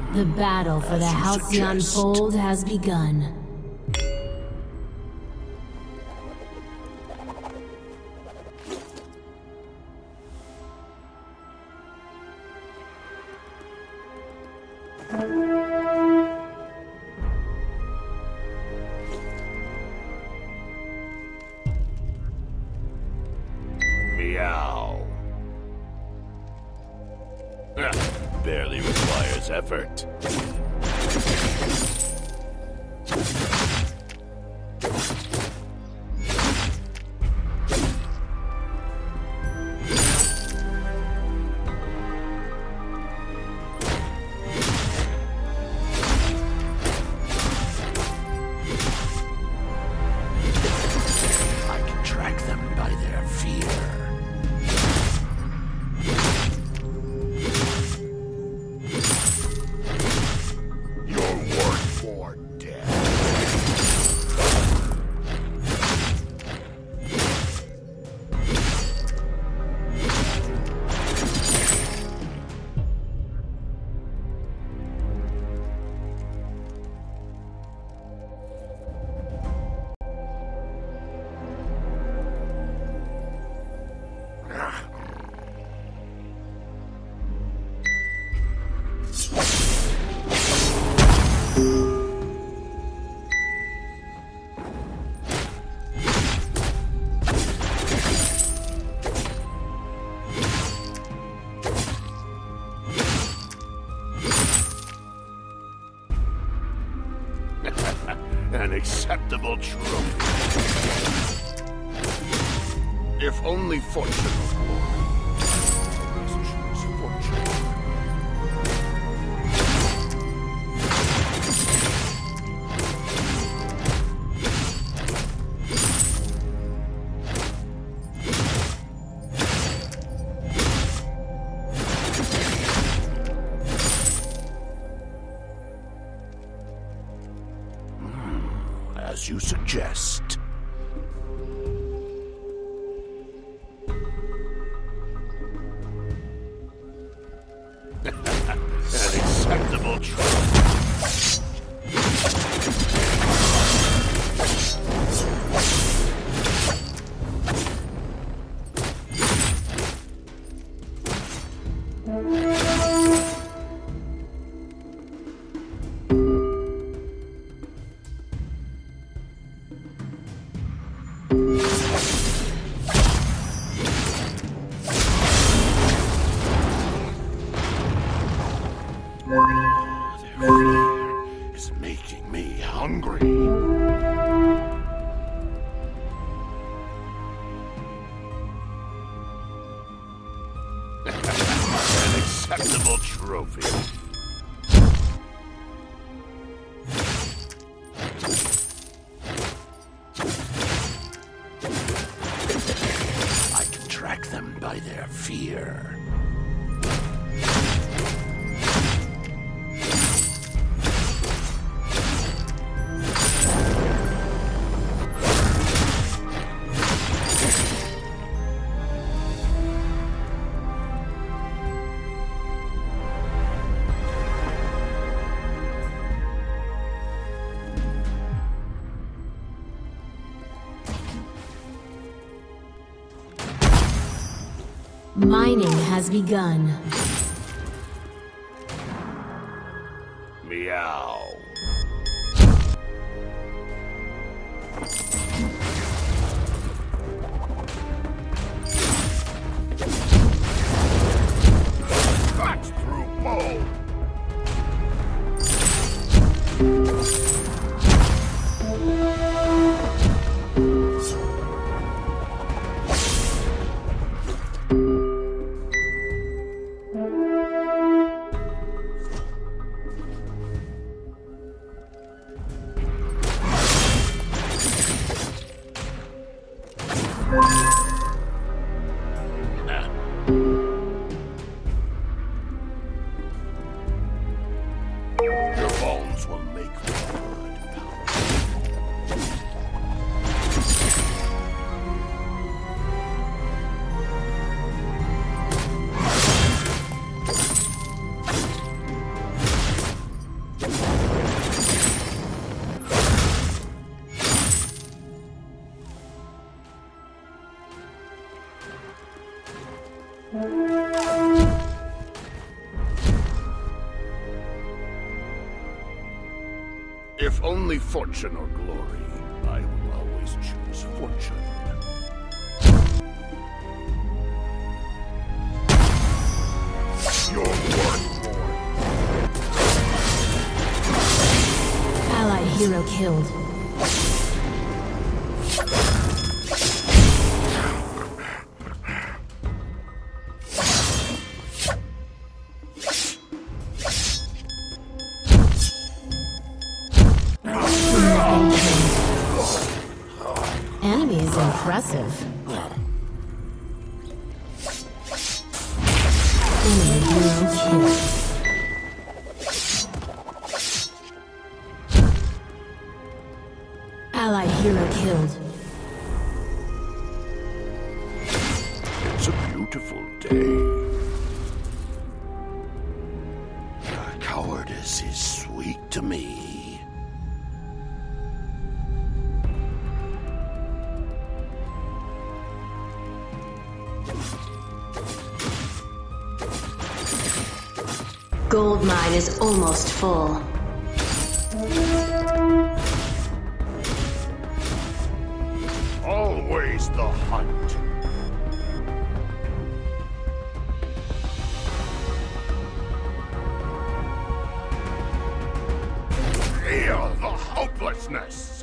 The battle for the Halcyon Fold has begun. Meow. Barely requires effort. I can track them by their fear. An acceptable trophy. If only fortune of glory. Let's choose fortune. As you suggest. An acceptable trophy. Their fear is making me hungry. An acceptable trophy. I can track them by their fear. Mining has begun. Meow. That's through bow. If only fortune or glory, I will always choose fortune. Your work, Allied hero killed. Enemy is impressive. Enemy hero killed. Allied hero killed. it's a beautiful day. Cowardice is sweet to me. Gold mine is almost full. Always the hunt. Feel the hopelessness.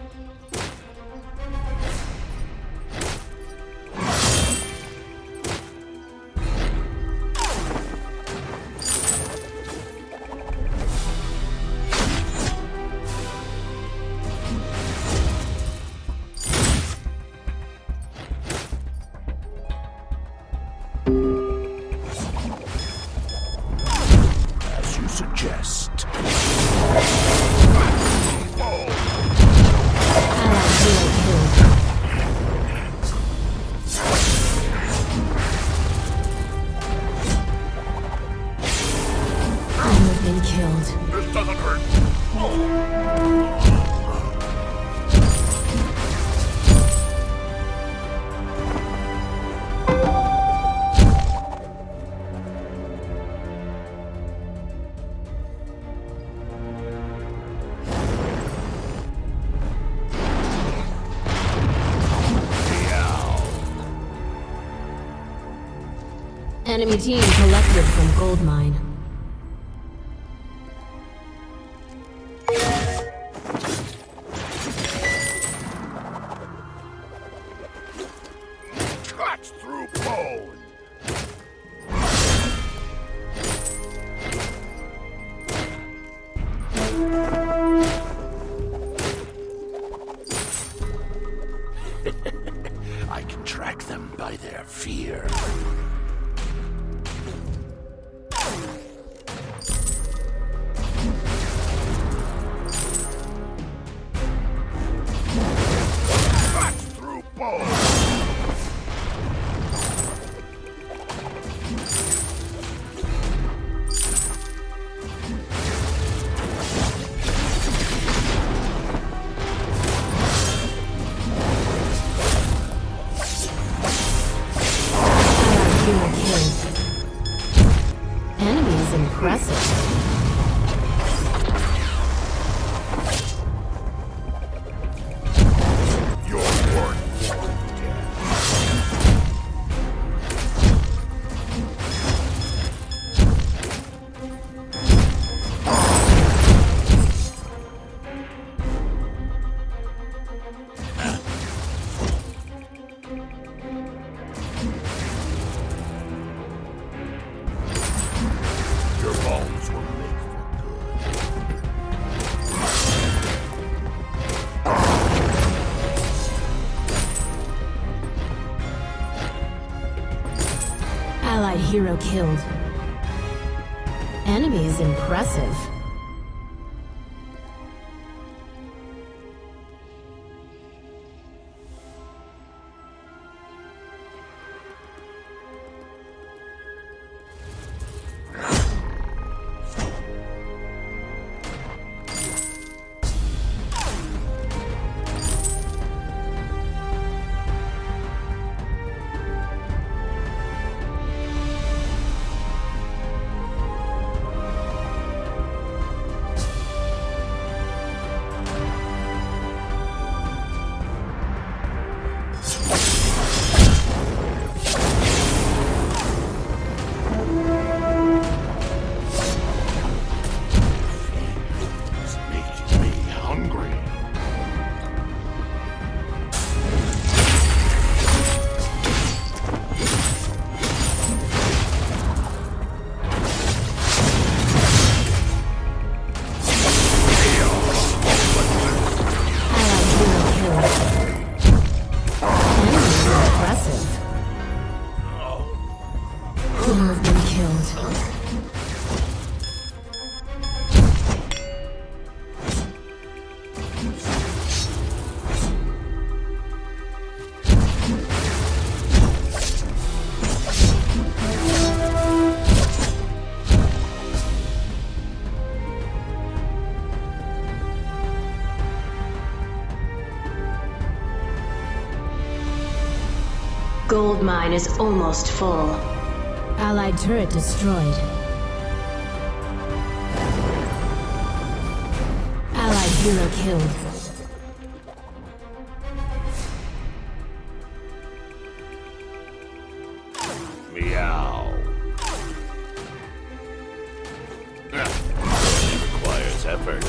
As you suggest. Allied hero killed. You've been killed. This doesn't hurt. Enemy team collected from gold mine. Cuts through bone. I can track them by their fear. Cuts through bone. Allied hero killed. Enemy is impressive. Your work won't dead. Your bones will make for good. Allied hero killed. Enemy is impressive. gold mine is almost full. Allied turret destroyed. Allied hero killed. Meow. It requires effort.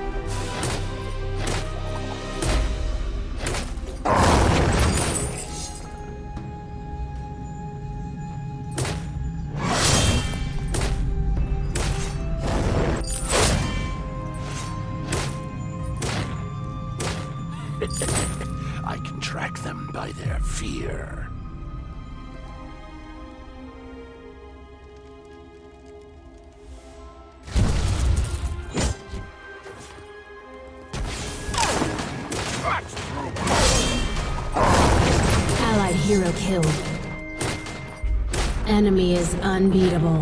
I can track them by their fear. Allied hero killed. Enemy is unbeatable.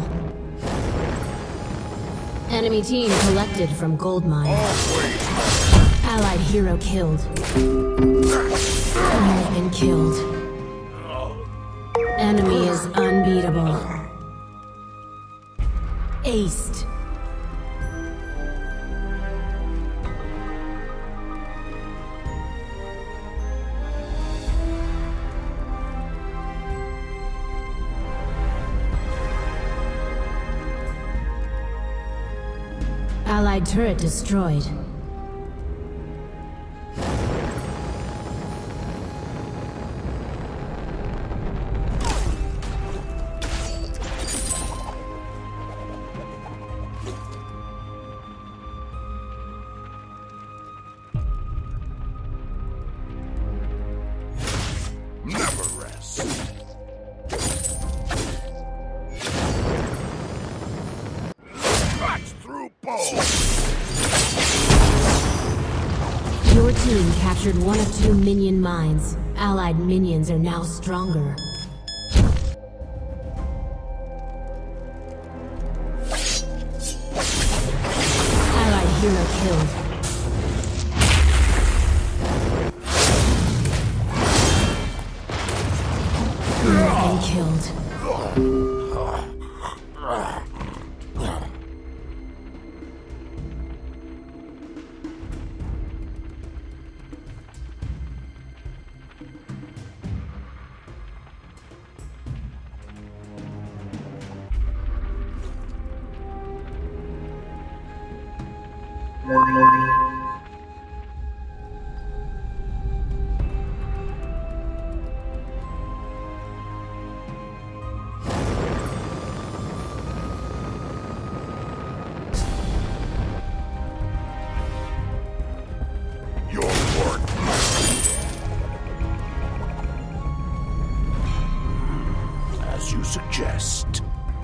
Enemy team collected from gold mine. Allied hero killed. You have been killed. Enemy is unbeatable. Aced. Allied turret destroyed. Never rest. Cuts through bone. Your team captured one of 2 minion mines. Allied minions are now stronger. Allied hero killed. You have been killed. Your work. As you suggest.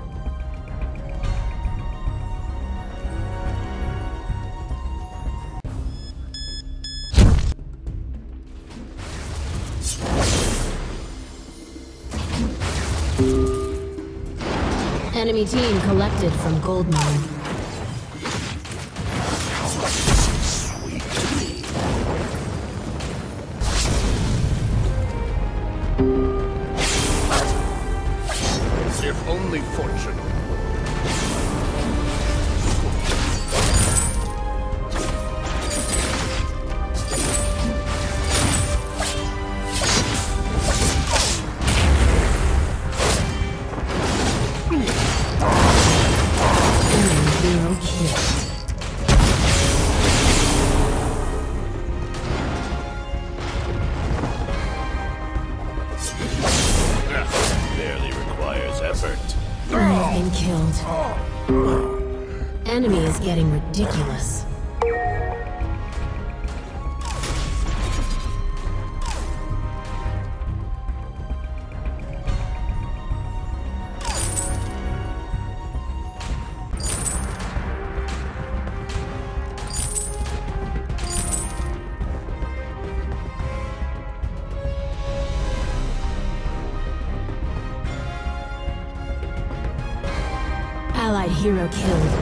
Enemy team collected from gold mine. Sweet to me. If only fortune. Enemy hero killed. Barely requires effort. You have been killed. Enemy is getting ridiculous. Allied hero killed.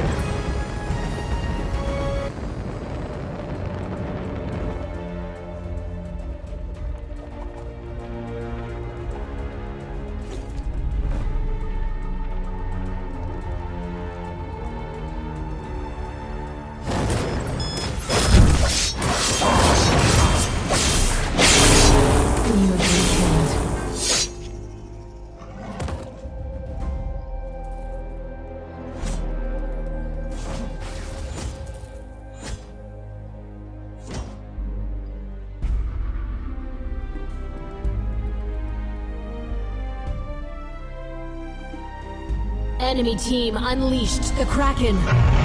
Enemy team unleashed the Kraken.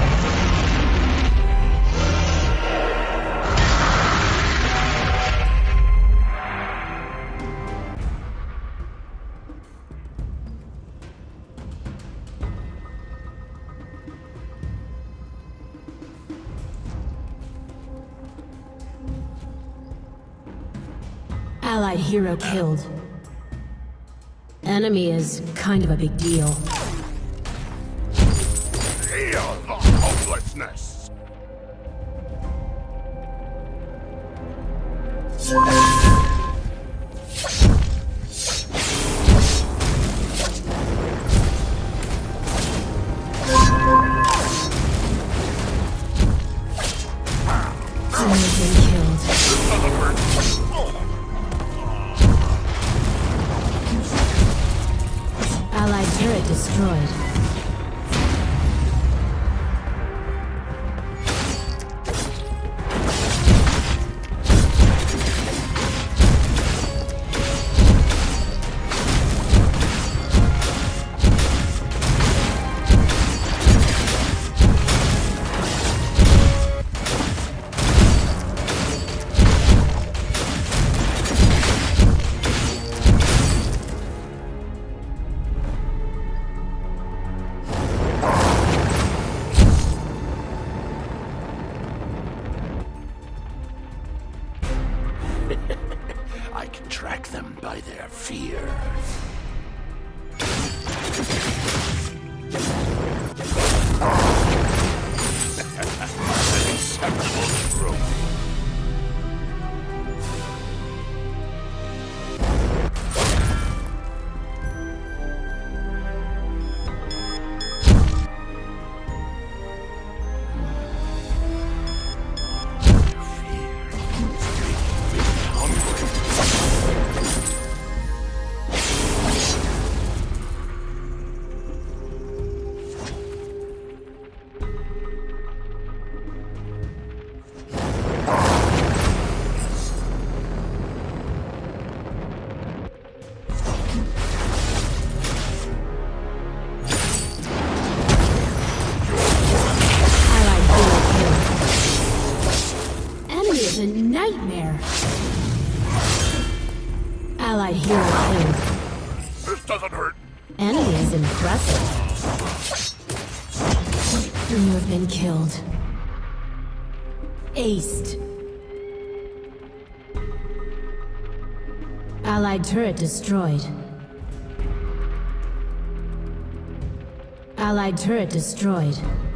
Allied hero killed. Enemy is kind of a big deal. Feel the hopelessness! Someone's been killed. Allied turret destroyed. I can track them by their fear. An acceptable trophy. A nightmare. Allied hero killed. This doesn't hurt. Enemy is impressive. You have been killed. Aced. Allied turret destroyed. Allied turret destroyed.